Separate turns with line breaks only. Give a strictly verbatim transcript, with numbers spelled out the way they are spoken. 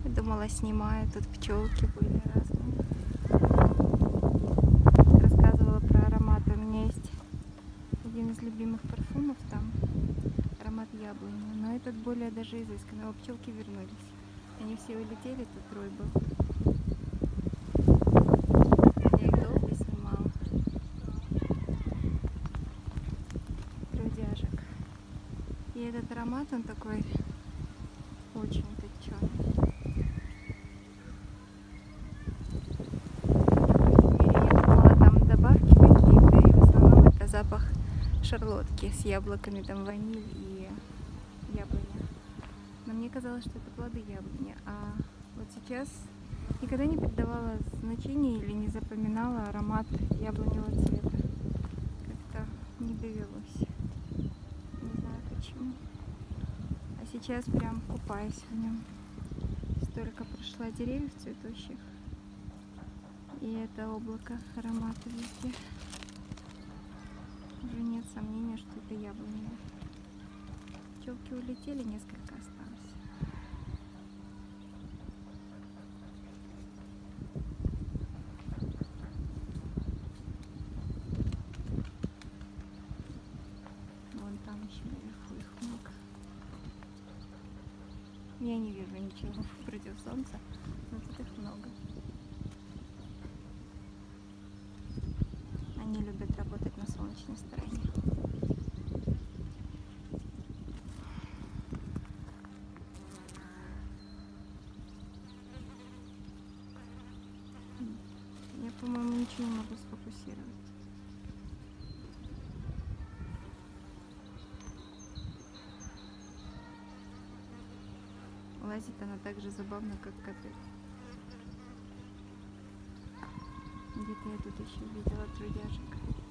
Я думала, снимаю. Тут пчелки были разные. Рассказывала про ароматы. У меня есть один из любимых парфумов там. Аромат яблони. Но этот более даже изысканный. Но пчелки вернулись. Они все улетели, тут трой был. Я их долго снимала. Трудяжек. И этот аромат, он такой очень точеный. Я думала, там добавки какие-то, и в основном это запах шарлотки с яблоками, там ваниль и яблоня. Но мне казалось, что это плоды яблони. А вот сейчас никогда не придавала значения или не запоминала аромат яблоневого цвета. Как-то не довелось. Не знаю почему. А сейчас прям купаюсь в нем. Столько прошла деревьев цветущих. И это облако аромата везде. Уже нет сомнения, что это яблоня. Пчелки улетели, несколько осталось. Вон там еще наверху их много. Я не вижу ничего против солнца, но тут их много. Они любят работать на солнечной стороне. Я, по-моему, ничего не могу сфокусировать. Лазит она так же забавно, как коты. Где-то я тут еще видела трудяжек.